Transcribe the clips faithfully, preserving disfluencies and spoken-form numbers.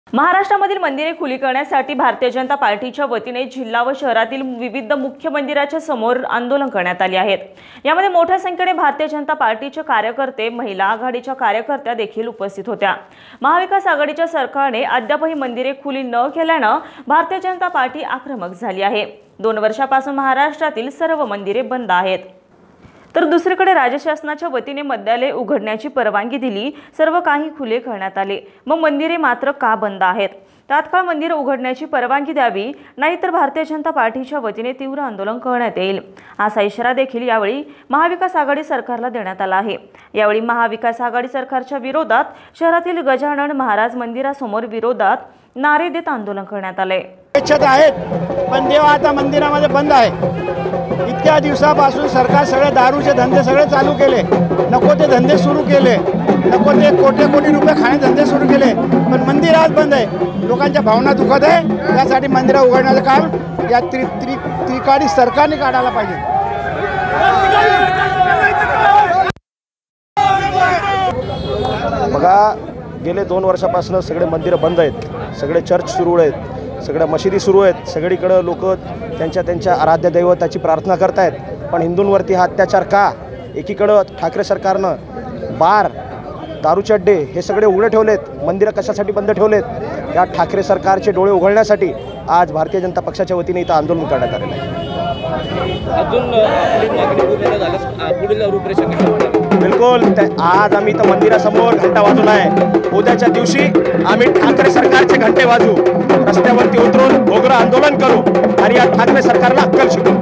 महाराष्ट्रामधील मंदिरे खुली करण्यासाठी भारतीय जनता पार्टीच्या वतीने जिल्हा व शहरातील विविध मुख्य मंदिराच्या समोर आंदोलन करण्यात आले आहेत। यामध्ये मोठ्या संख्येने भारतीय जनता पार्टीचे कार्यकर्ते, महिला आघाडीच्या कार्यकर्त्या देखील उपस्थित होत्या। महाविकास आघाडीच्या सरकारने अद्यापही मंदिरे खुली न केल्याने भारतीय जनता पार्टी आक्रमक झाली आहे। दोन वर्षापासून महाराष्ट्रातील सर्व मंदिरे बंद आहेत। तर दुसरीकडे राज्य शासनाच्या वतीने मंदिरे उघडण्याची परवानगी दिली, सर्व काही खुले करण्यात आले, मग मंदिरे मात्र का बंद आहेत? तात्काळ मंदिरे उघडण्याची परवानगी द्यावी, नाहीतर भारतीय जनता पार्टीच्या वतीने तीव्र आंदोलन करण्यात येईल, असा इशारा देखील यावेळी महाविकास आघाडी सरकारला देण्यात आला आहे। यावेळी महाविकास आघाडी सरकारच्या विरोधात शहरातील गजानन महाराज मंदिरासमोर विरोधात नारे देत आंदोलन करण्यात आले। आहेत पण देव आता मंदिरामध्ये बंद आहे। इतक्या दिवसापासून सरकार सगळे दारूचे धंदे सगळे चालू केले, नको ते धंदे सुरू केले, नको ते कोटी कोटी रुपये खाणे धंदे सुरू केले, पण मंदिर आज बंद आहे। लोकांच्या भावना दुखत आहे, त्यासाठी मंदिर उघडण्याचं काम या त्रि त्रि त्रिकाळी सरकारने काढायला पाहिजे। बघा, गेले दोन वर्षापासून सगळे मंदिरं बंद आहेत, सगळे चर्च सुरू आहेत, सगळ्या मशिदी सुरू आहेत, सगळीकडे लोक त्यांच्या त्यांच्या आराध्य दैवताची प्रार्थना करत आहेत। पण हिंदूंवरती हा अत्याचार का? एकीकडं ठाकरे सरकारनं बार, दारूचे अड्डे हे सगळे उघडे ठेवलेत, मंदिरं कशासाठी बंद ठेवलेत? या ठाकरे सरकारचे डोळे उघडण्यासाठी आज भारतीय जनता पक्षाच्या वतीने इथं आंदोलन करण्यात आलेलं आहे। बिलकुल, आज आम्ही इथं मंदिरासमोर घंटा वाजून आहे। उद्याच्या दिवशी आम्ही ठाकरे सरकारचे घंटे वाजू, रस्त्यावरती उतरून भोगरं आंदोलन करू आणि या ठाकरे सरकारला अक्कल शिकू।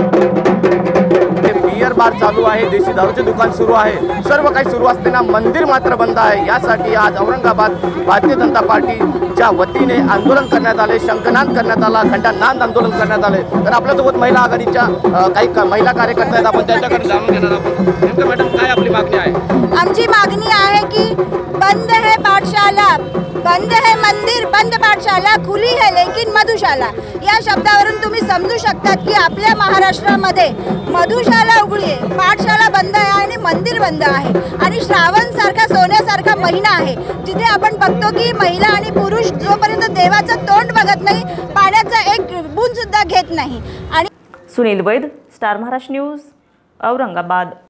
बियर बार चालू आहे, देशी दारूचे दुकान सुरू आहे, सर्व काही सुरू असताना मंदिर मात्र बंद आहे। यासाठी आज औरंगाबाद भारतीय जनता पार्टीच्या वतीने आंदोलन करण्यात आले, शंखनाद करण्यात आला, घंटानाद आंदोलन करण्यात आले। तर आपल्यासोबत महिला आघाडीच्या काही महिला कार्यकर्त्या आहेत, आपण त्यांच्याकडे जाणून घेणार आहोत। नेमकं मॅडम काय आपली मागणी आहे? आमची मागणी आहे की बंद है पाठशाला, बंद है मंदिर, बंद पाठशाला, खुली है लेकिन मधुशाला। या शब्दावरून तुम्ही समजू शकतात की आपल्या महाराष्ट्रामध्ये मधुशाला उघडी आहे, पाठशाला बंद आहे आणि मंदिर बंद आहे। आणि श्रावण सारखा सोन्यासारखा महिना आहे, जिथे आपण बघतो की महिला आणि पुरुष जोपर्यंत देवाचं तोंड बघत नाही, पाण्याचा एक बूंद सुद्धा घेत नाही। आणि सुनील वैद, स्टार महाराष्ट्र न्यूज, औरंगाबाद।